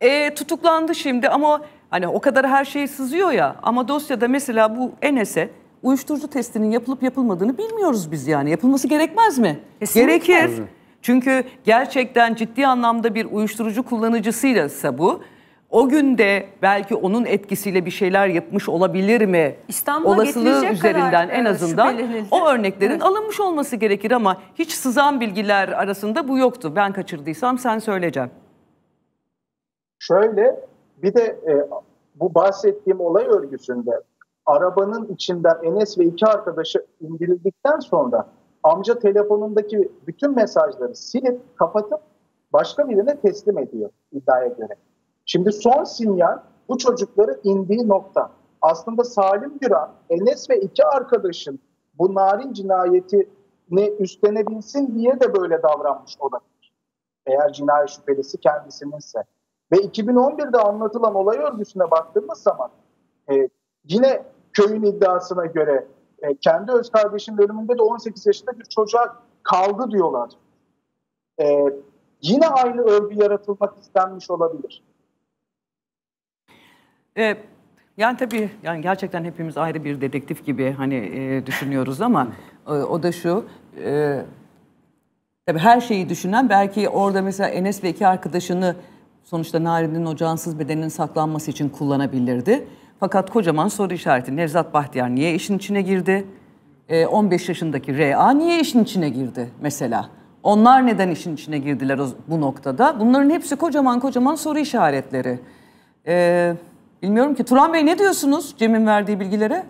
Tutuklandı şimdi ama hani o kadar her şey sızıyor ya, ama dosyada mesela bu Enes'e uyuşturucu testinin yapılıp yapılmadığını bilmiyoruz biz yani. Yapılması gerekmez mi? Kesinlikle. Gerekir. Çünkü gerçekten ciddi anlamda bir uyuşturucu kullanıcısıysa bu, o günde belki onun etkisiyle bir şeyler yapmış olabilir mi? İstanbul'a olasılığı getirecek üzerinden kadar, en azından şüphelenildi. o örneklerin Evet. alınmış olması gerekir ama hiç sızan bilgiler arasında bu yoktu. Ben kaçırdıysam sen söyleyeceğim. Şöyle, bir de bu bahsettiğim olay örgüsünde arabanın içinden Enes ve iki arkadaşı indirildikten sonra amca telefonundaki bütün mesajları silip kapatıp başka birine teslim ediyor iddiaya göre. Şimdi son sinyal bu çocukların indiği nokta. Aslında Salim Güran, Enes ve iki arkadaşın bu narin cinayetini üstlenebilsin diye de böyle davranmış olabilir. Eğer cinayet şüphelisi kendisininse. Ve 2011'de anlatılan olay örgüsüne baktığımız zaman yine köyün iddiasına göre kendi öz kardeşinin ölümünde de 18 yaşında bir çocuğa kaldı diyorlar. Yine aynı örgü yaratılmak istenmiş olabilir. Yani tabii yani gerçekten hepimiz ayrı bir dedektif gibi hani düşünüyoruz ama o da şu, tabii her şeyi düşünen belki orada mesela Enes ve iki arkadaşını sonuçta Narin'in o cansız bedeninin saklanması için kullanabilirdi. Fakat kocaman soru işareti. Nevzat Bahtiyar niye işin içine girdi? 15 yaşındaki R.A. niye işin içine girdi mesela? Onlar neden işin içine girdiler bu noktada? Bunların hepsi kocaman soru işaretleri. Bilmiyorum ki. Turan Bey ne diyorsunuz Cem'in verdiği bilgilere?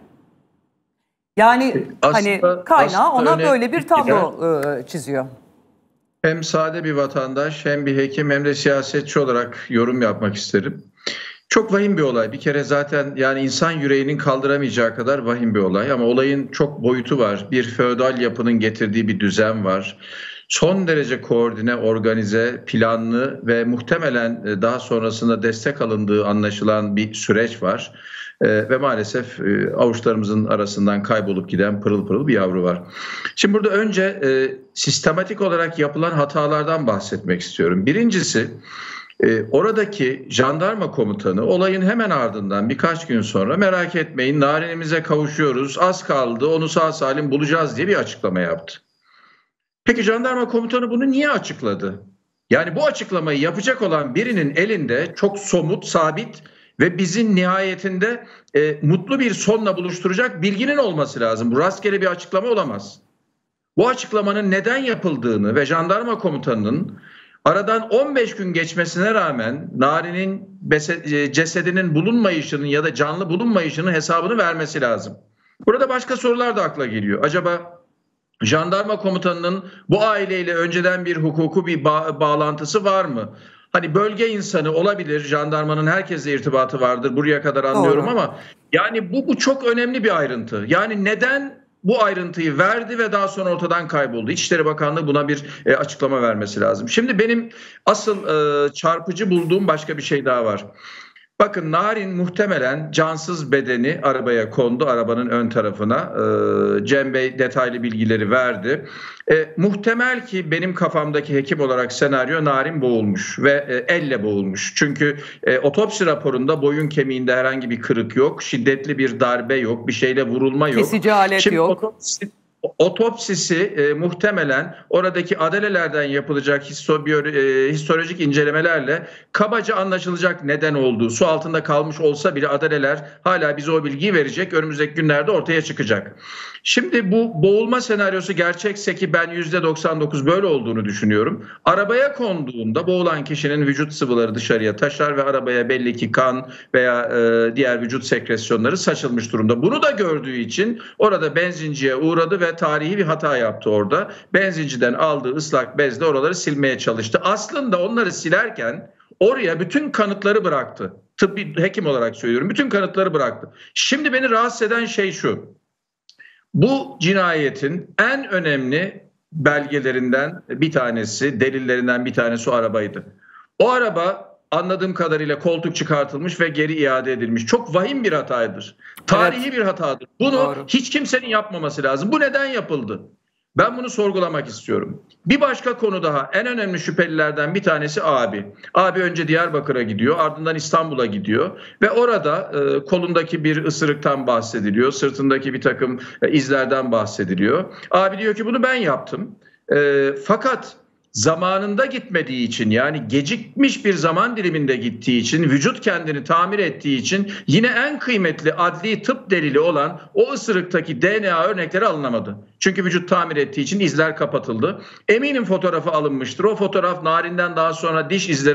Yani hani kaynağı ona böyle bir tablo çiziyor. Hem sade bir vatandaş, hem bir hekim, hem de siyasetçi olarak yorum yapmak isterim. Çok vahim bir olay. Bir kere zaten yani insan yüreğinin kaldıramayacağı kadar vahim bir olay. Ama olayın çok boyutu var. Bir feodal yapının getirdiği bir düzen var. Son derece koordine, organize, planlı ve muhtemelen daha sonrasında destek alındığı anlaşılan bir süreç var. Ve maalesef avuçlarımızın arasından kaybolup giden pırıl pırıl bir yavru var. Şimdi burada önce sistematik olarak yapılan hatalardan bahsetmek istiyorum. Birincisi, oradaki jandarma komutanı olayın hemen ardından birkaç gün sonra merak etmeyin Narin'imize kavuşuyoruz, az kaldı, onu sağ salim bulacağız diye bir açıklama yaptı. Peki jandarma komutanı bunu niye açıkladı? Yani bu açıklamayı yapacak olan birinin elinde çok somut, sabit ve bizi nihayetinde mutlu bir sonla buluşturacak bilginin olması lazım. Bu rastgele bir açıklama olamaz. Bu açıklamanın neden yapıldığını ve jandarma komutanının aradan 15 gün geçmesine rağmen Narin'in cesedinin bulunmayışının ya da canlı bulunmayışının hesabını vermesi lazım. Burada başka sorular da akla geliyor. Acaba jandarma komutanının bu aileyle önceden bir hukuku bir bağlantısı var mı? Hani bölge insanı olabilir, jandarmanın herkesle irtibatı vardır, buraya kadar anlıyorum. Doğru. Ama yani bu çok önemli bir ayrıntı. Yani neden bu ayrıntıyı verdi ve daha sonra ortadan kayboldu? İçişleri Bakanlığı buna bir açıklama vermesi lazım. Şimdi benim asıl çarpıcı bulduğum başka bir şey daha var. Bakın Narin muhtemelen cansız bedeni arabaya kondu, arabanın ön tarafına. Cem Bey detaylı bilgileri verdi. Muhtemel ki benim kafamdaki hekim olarak senaryo Narin boğulmuş ve elle boğulmuş. Çünkü otopsi raporunda boyun kemiğinde herhangi bir kırık yok, şiddetli bir darbe yok, bir şeyle vurulma yok. Kesici alet Şimdi yok. Otopsisi muhtemelen oradaki adalelerden yapılacak histolojik incelemelerle kabaca anlaşılacak neden olduğu. Su altında kalmış olsa bile adaleler hala bize o bilgiyi verecek. Önümüzdeki günlerde ortaya çıkacak. Şimdi bu boğulma senaryosu gerçekse ki ben %99 böyle olduğunu düşünüyorum. Arabaya konduğunda boğulan kişinin vücut sıvıları dışarıya taşar ve arabaya belli ki kan veya diğer vücut sekresyonları saçılmış durumda. Bunu da gördüğü için orada benzinciye uğradı ve tarihi bir hata yaptı orada. Benzinciden aldığı ıslak bezle oraları silmeye çalıştı. Aslında onları silerken oraya bütün kanıtları bıraktı. Tıbbi hekim olarak söylüyorum. Bütün kanıtları bıraktı. Şimdi beni rahatsız eden şey şu. Bu cinayetin en önemli belgelerinden bir tanesi, delillerinden bir tanesi o arabaydı. O araba anladığım kadarıyla koltuk çıkartılmış ve geri iade edilmiş. Çok vahim bir hataydır. Tarihi bir hatadır. Bunu hiç kimsenin yapmaması lazım. Bu neden yapıldı? Ben bunu sorgulamak istiyorum. Bir başka konu daha, en önemli şüphelilerden bir tanesi abi. Abi önce Diyarbakır'a gidiyor, ardından İstanbul'a gidiyor ve orada kolundaki bir ısırıktan bahsediliyor, sırtındaki bir takım izlerden bahsediliyor. Abi diyor ki bunu ben yaptım. Fakat zamanında gitmediği için, yani gecikmiş bir zaman diliminde gittiği için, vücut kendini tamir ettiği için yine en kıymetli adli tıp delili olan o ısırıktaki DNA örnekleri alınamadı. Çünkü vücut tamir ettiği için izler kapatıldı. Eminim fotoğrafı alınmıştır. O fotoğraf Narin'den daha sonra diş izleri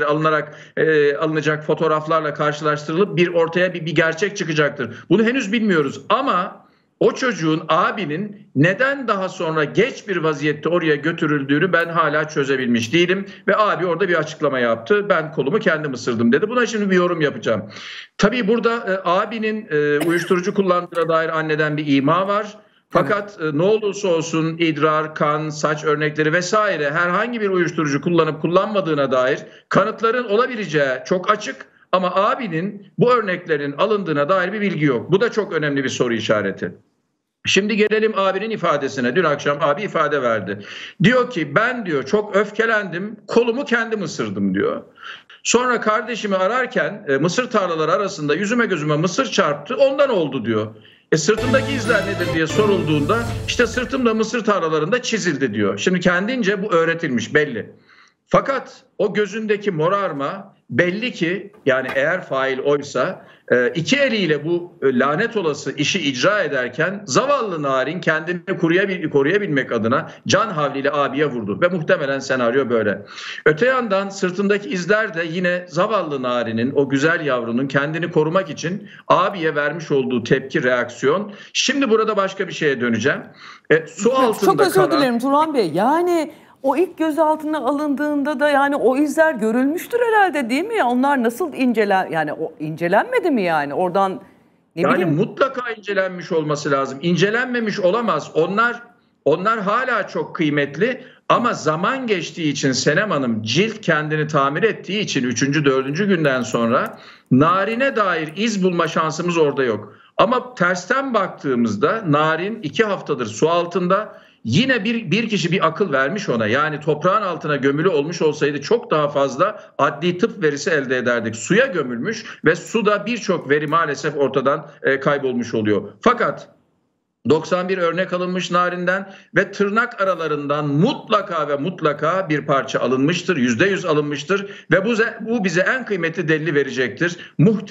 alınacak fotoğraflarla karşılaştırılıp ortaya bir gerçek çıkacaktır. Bunu henüz bilmiyoruz ama o çocuğun, abinin neden daha sonra geç bir vaziyette oraya götürüldüğünü ben hala çözebilmiş değilim. Ve abi orada bir açıklama yaptı. Ben kolumu kendim ısırdım dedi. Buna şimdi bir yorum yapacağım. Tabii burada abinin uyuşturucu kullandığına dair anneden bir ima var. Fakat ne olursa olsun idrar, kan, saç örnekleri vesaire herhangi bir uyuşturucu kullanıp kullanmadığına dair kanıtların olabileceği çok açık. Ama abinin bu örneklerin alındığına dair bir bilgi yok. Bu da çok önemli bir soru işareti. Şimdi gelelim abinin ifadesine. Dün akşam abi ifade verdi. Diyor ki ben diyor çok öfkelendim, kolumu kendim ısırdım diyor. Sonra kardeşimi ararken mısır tarlaları arasında yüzüme gözüme mısır çarptı, ondan oldu diyor. Sırtımdaki izler nedir diye sorulduğunda işte sırtımda mısır tarlalarında çizildi diyor. Şimdi kendince bu öğretilmiş belli. Fakat o gözündeki morarma belli ki, yani eğer fail oysa iki eliyle bu lanet olası işi icra ederken zavallı Narin kendini koruyabilmek adına can havliyle abiye vurdu ve muhtemelen senaryo böyle. Öte yandan sırtındaki izler de yine zavallı Narin'in, o güzel yavrunun kendini korumak için abiye vermiş olduğu tepki, reaksiyon. Şimdi burada başka bir şeye döneceğim. Su altında çok özür dilerim Turan Bey. Yani o ilk gözaltına alındığında da yani o izler görülmüştür herhalde, değil mi? Ya onlar nasıl yani o incelenmedi mi yani? Oradan ne bileyim. Mutlaka incelenmiş olması lazım. İncelenmemiş olamaz. Onlar hala çok kıymetli ama zaman geçtiği için Senem Hanım, cilt kendini tamir ettiği için 3. 4. günden sonra Narin'e dair iz bulma şansımız orada yok. Ama tersten baktığımızda Narin 2 haftadır su altında. Yine bir kişi bir akıl vermiş ona. Yani toprağın altına gömülü olmuş olsaydı çok daha fazla adli tıp verisi elde ederdik. Suya gömülmüş ve suda birçok veri maalesef ortadan kaybolmuş oluyor. Fakat 91 örnek alınmış Narin'den ve tırnak aralarından mutlaka ve mutlaka bir parça alınmıştır. %100 alınmıştır ve bu bize en kıymetli delili verecektir.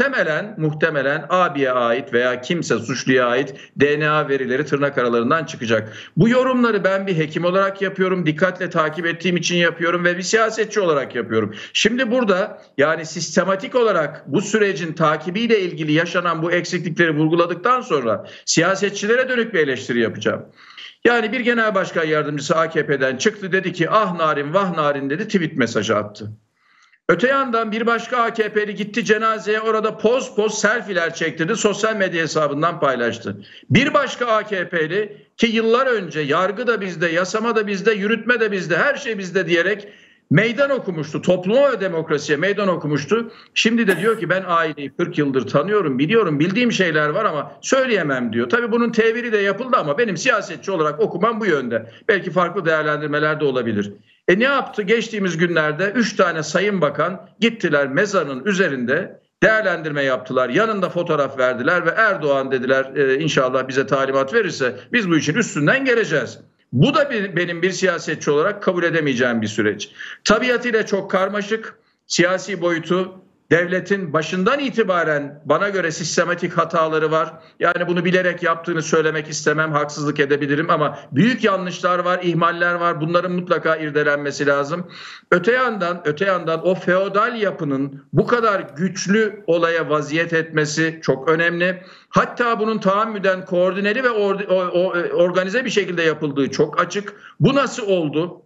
Muhtemelen abiye ait veya kimse suçluya ait DNA verileri tırnak aralarından çıkacak. Bu yorumları ben bir hekim olarak yapıyorum. Dikkatle takip ettiğim için yapıyorum ve bir siyasetçi olarak yapıyorum. Şimdi burada yani sistematik olarak bu sürecin takibiyle ilgili yaşanan bu eksiklikleri vurguladıktan sonra siyasetçilere dönük bir eleştiri yapacağım. Yani bir genel başkan yardımcısı AKP'den çıktı, dedi ki ah Narin vah Narin dedi, tweet mesajı attı. Öte yandan bir başka AKP'li gitti cenazeye, orada poz selfie'ler çektirdi, sosyal medya hesabından paylaştı. Bir başka AKP'li ki yıllar önce yargı da bizde, yasama da bizde, yürütme de bizde, her şey bizde diyerek meydan okumuştu. Topluma ve demokrasiye meydan okumuştu. Şimdi de diyor ki ben aileyi 40 yıldır tanıyorum, biliyorum, bildiğim şeyler var ama söyleyemem diyor. Tabii bunun teviri de yapıldı ama benim siyasetçi olarak okumam bu yönde. Belki farklı değerlendirmeler de olabilir. Ne yaptı? Geçtiğimiz günlerde 3 tane sayın bakan gittiler mezarının üzerinde değerlendirme yaptılar. Yanında fotoğraf verdiler ve Erdoğan dediler inşallah bize talimat verirse biz bu işin üstünden geleceğiz. Bu da benim bir siyasetçi olarak kabul edemeyeceğim bir süreç. Tabiatıyla çok karmaşık, siyasi boyutu, devletin başından itibaren bana göre sistematik hataları var. Yani bunu bilerek yaptığını söylemek istemem, haksızlık edebilirim ama büyük yanlışlar var, ihmaller var. Bunların mutlaka irdelenmesi lazım. Öte yandan o feodal yapının bu kadar güçlü olaya vaziyet etmesi çok önemli. Hatta bunun tahammüden koordineli ve organize bir şekilde yapıldığı çok açık. Bu nasıl oldu?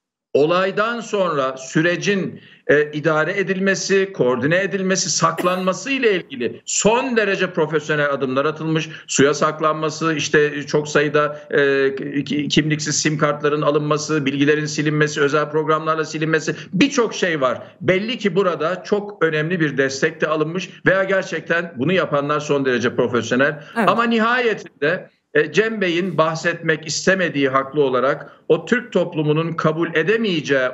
Olaydan sonra sürecin idare edilmesi, koordine edilmesi, saklanması ile ilgili son derece profesyonel adımlar atılmış. Suya saklanması, işte çok sayıda kimliksiz sim kartların alınması, bilgilerin silinmesi, özel programlarla silinmesi, birçok şey var. Belli ki burada çok önemli bir destek de alınmış veya gerçekten bunu yapanlar son derece profesyonel. Evet. Ama nihayetinde Cem Bey'in bahsetmek istemediği haklı olarak o Türk toplumunun kabul edemeyeceği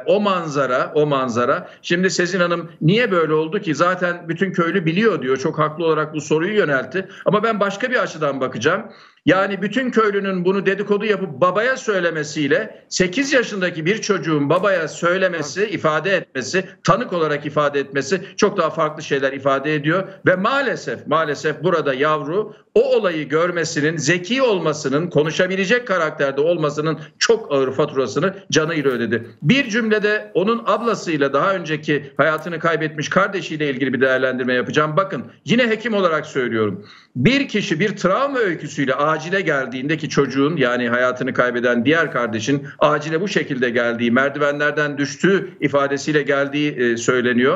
o manzara. Şimdi Sezin Hanım niye böyle oldu ki? Zaten bütün köylü biliyor diyor. Çok haklı olarak bu soruyu yöneltti. Ama ben başka bir açıdan bakacağım. Yani bütün köylünün bunu dedikodu yapıp babaya söylemesiyle 8 yaşındaki bir çocuğun babaya söylemesi, ifade etmesi, tanık olarak ifade etmesi çok daha farklı şeyler ifade ediyor. Ve maalesef burada yavru o olayı görmesinin, zeki olmasının, konuşabilecek karakterde olmasının çok ağır faturasını canıyla ödedi. Bir cümlede onun ablasıyla daha önceki hayatını kaybetmiş kardeşiyle ilgili bir değerlendirme yapacağım. Bakın yine hekim olarak söylüyorum. Bir kişi bir travma öyküsüyle acile geldiğindeki çocuğun, yani hayatını kaybeden diğer kardeşin acile bu şekilde geldiği, merdivenlerden düştüğü ifadesiyle geldiği söyleniyor.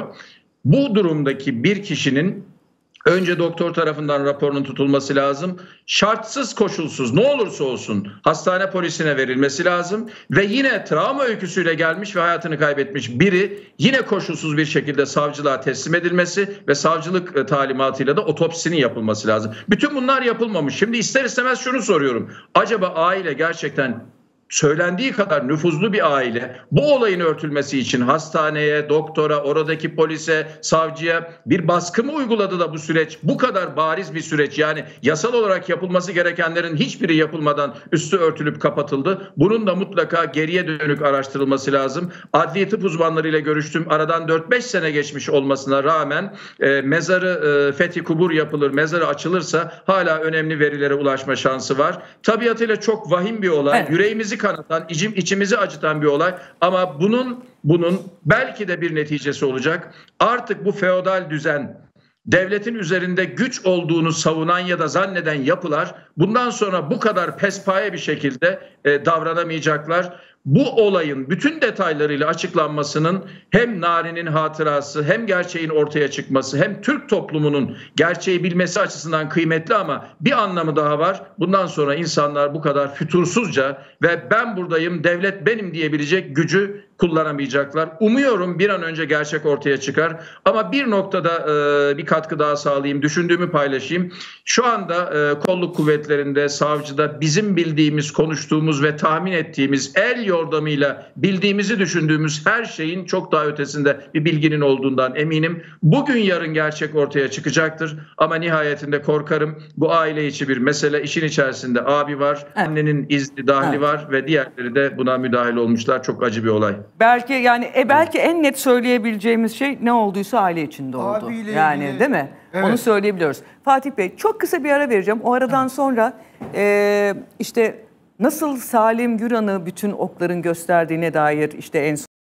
Bu durumdaki bir kişinin önce doktor tarafından raporunun tutulması lazım. Şartsız koşulsuz ne olursa olsun hastane polisine verilmesi lazım. Ve yine travma öyküsüyle gelmiş ve hayatını kaybetmiş biri yine koşulsuz bir şekilde savcılığa teslim edilmesi ve savcılık talimatıyla da otopsisinin yapılması lazım. Bütün bunlar yapılmamış. Şimdi ister istemez şunu soruyorum. Acaba aile gerçekten söylendiği kadar nüfuzlu bir aile bu olayın örtülmesi için hastaneye, doktora, oradaki polise, savcıya bir baskı mı uyguladı da bu süreç bu kadar bariz bir süreç, yani yasal olarak yapılması gerekenlerin hiçbiri yapılmadan üstü örtülüp kapatıldı. Bunun da mutlaka geriye dönük araştırılması lazım. Adli tıp uzmanlarıyla görüştüm. Aradan 4-5 sene geçmiş olmasına rağmen mezarı fethi kubur yapılır, mezarı açılırsa hala önemli verilere ulaşma şansı var. Tabiatıyla çok vahim bir olay. Evet. Yüreğimizi kanatan, içimizi acıtan bir olay ama bunun belki de bir neticesi olacak. Artık bu feodal düzen, devletin üzerinde güç olduğunu savunan ya da zanneden yapılar bundan sonra bu kadar pespaye bir şekilde davranamayacaklar. Bu olayın bütün detaylarıyla açıklanmasının hem Nari'nin hatırası, hem gerçeğin ortaya çıkması, hem Türk toplumunun gerçeği bilmesi açısından kıymetli ama bir anlamı daha var. Bundan sonra insanlar bu kadar fütursuzca ve ben buradayım, devlet benim diyebilecek gücü kullanamayacaklar. Umuyorum bir an önce gerçek ortaya çıkar. Ama bir noktada bir katkı daha sağlayayım, düşündüğümü paylaşayım. Şu anda kolluk kuvvetlerinde, savcıda bizim bildiğimiz, konuştuğumuz ve tahmin ettiğimiz, el yordamıyla bildiğimizi düşündüğümüz her şeyin çok daha ötesinde bir bilginin olduğundan eminim. Bugün yarın gerçek ortaya çıkacaktır. Ama nihayetinde korkarım bu aile içi bir mesele. İşin içerisinde abi var, evet, annenin izni dahli, evet, var ve diğerleri de buna müdahil olmuşlar. Çok acı bir olay. Belki yani belki en net söyleyebileceğimiz şey ne olduysa aile içinde oldu. Abiyle yani ilgili, değil mi? Evet. Onu söyleyebiliyoruz. Fatih Bey çok kısa bir ara vereceğim. O aradan sonra işte nasıl Salim Güran'ı bütün okların gösterdiğine dair işte en